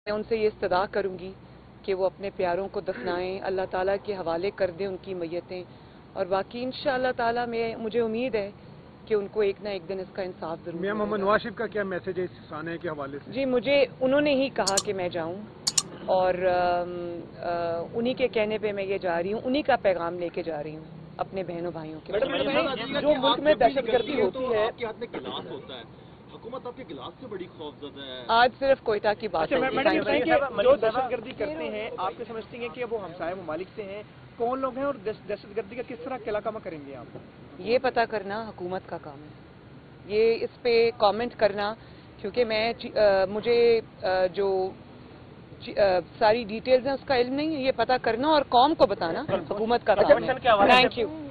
मैं उनसे ये इस्तदा करूँगी कि वो अपने प्यारों को दफनाएं, अल्लाह ताला के हवाले कर दें उनकी मैयतें, और बाकी इंशाअल्लाह ताला मुझे उम्मीद है कि उनको एक ना एक दिन इसका इंसाफ जरूर मिलेगा। मोहम्मद नवाज शरीफ का क्या मैसेज है इस साने के हवाले से? जी, मुझे उन्होंने ही कहा कि मैं जाऊं, और उन्हीं के कहने पे मैं ये जा रही हूँ, उन्हीं का पैगाम लेके जा रही हूँ अपने बहनों भाइयों के। जो मुल्क में दहशतगर्दी होती है, आपके हाथ में गिलास होता है, हुकूमत आपके गिलास से बड़ी खौफजदा है। आज सिर्फ कोयटा की बात है। जो दहशतगर्दी करते हैं, आपके समझती हैं कि वो हमसाये ममालिक से हैं, कौन लोग हैं और दहशतगर्दी का किस तरह किलाकामा करेंगे आप? ये पता करना हुकूमत का काम है, ये इस पे कमेंट करना, क्योंकि मुझे जो सारी डिटेल्स हैं उसका इल्म नहीं है। ये पता करना और कौम को बताना हुकूमत का काम है। Thank you.